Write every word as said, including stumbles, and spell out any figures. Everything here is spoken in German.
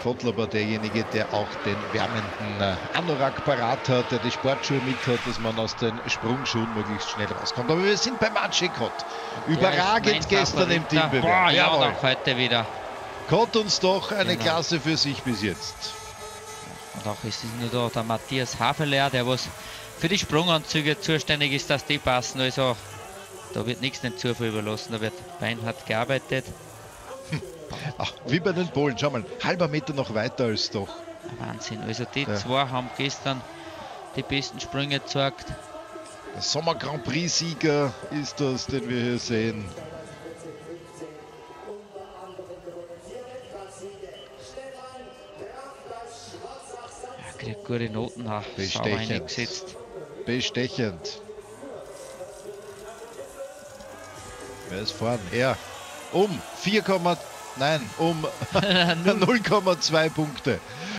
Kotler war derjenige, der auch den wärmenden äh, Anorak parat hat, der die Sportschuhe mit hat, dass man aus den Sprungschuhen möglichst schnell rauskommt. Aber wir sind bei Matschekott. Überragend gestern im Teambewerb. Boah, ja, doch heute wieder. Kott uns doch eine Genau. Klasse für sich bis jetzt. Und auch ist es nur da der Matthias Haferler, der was für die Sprunganzüge zuständig ist, dass die passen. Also da wird nichts dem Zufall überlassen, da wird beinhart gearbeitet. Ach, wie bei den Polen, schau mal, halber Meter noch weiter als doch. Wahnsinn, also die Ja. zwei haben gestern die besten Sprünge gezeigt. Der Sommer Grand Prix Sieger ist das, den wir hier sehen. Er kriegt gute Noten auch, sauber Bestechend. eingesetzt. Bestechend. Wer ist vorn? Er. Um vier, nein, um null Komma zwei Punkte.